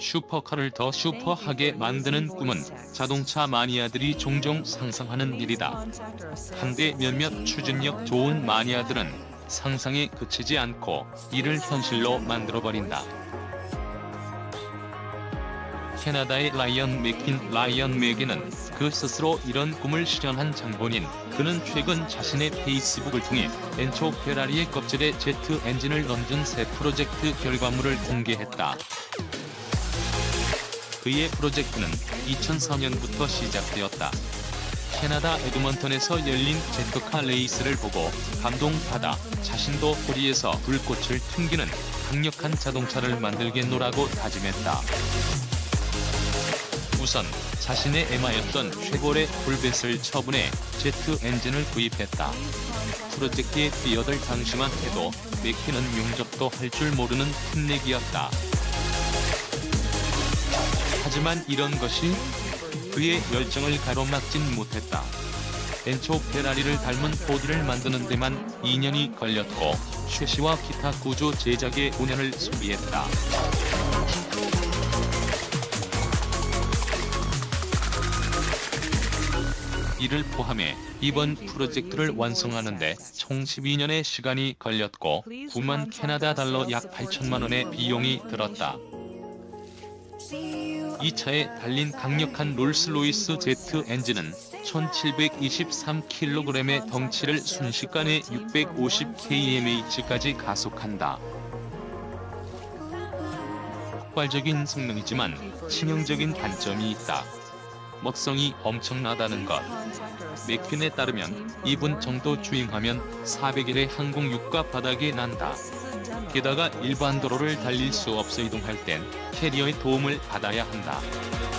슈퍼카를 더 슈퍼하게 만드는 꿈은 자동차 마니아들이 종종 상상하는 일이다. 한데 몇몇 추진력 좋은 마니아들은 상상에 그치지 않고 이를 현실로 만들어버린다. 캐나다의 라이언 맥기는 그 스스로 이런 꿈을 실현한 장본인. 그는 최근 자신의 페이스북을 통해 엔초 페라리의 껍질에 제트 엔진을 얹은 새 프로젝트 결과물을 공개했다. 그의 프로젝트는 2004년부터 시작되었다. 캐나다 에드먼턴에서 열린 제트카 레이스를 보고 감동받아 자신도 꼬리에서 불꽃을 튕기는 강력한 자동차를 만들겠노라고 다짐했다. 우선 자신의 애마였던 쉐보레 콜벳을 처분해 제트 엔진을 구입했다. 프로젝트에 뛰어들 당시만 해도 맥키는 용접도 할 줄 모르는 풋내기였다. 하지만 이런 것이 그의 열정을 가로막진 못했다. 엔초 페라리를 닮은 포디를 만드는 데만 2년이 걸렸고 쉐시와 기타 구조 제작에 5년을 소비했다. 이를 포함해 이번 프로젝트를 완성하는 데 총 12년의 시간이 걸렸고 9만 캐나다 달러 약 8천만 원의 비용이 들었다. 이 차에 달린 강력한 롤스로이스 제트 엔진은 1723kg의 덩치를 순식간에 650kmh까지 가속한다. 폭발적인 성능이지만 치명적인 단점이 있다. 먹성이 엄청나다는 것. 맥퀸에 따르면 2분 정도 주행하면 400일의 항공 유가 바닥에 난다. 게다가 일반 도로를 달릴 수 없어 이동할 땐 캐리어의 도움을 받아야 한다.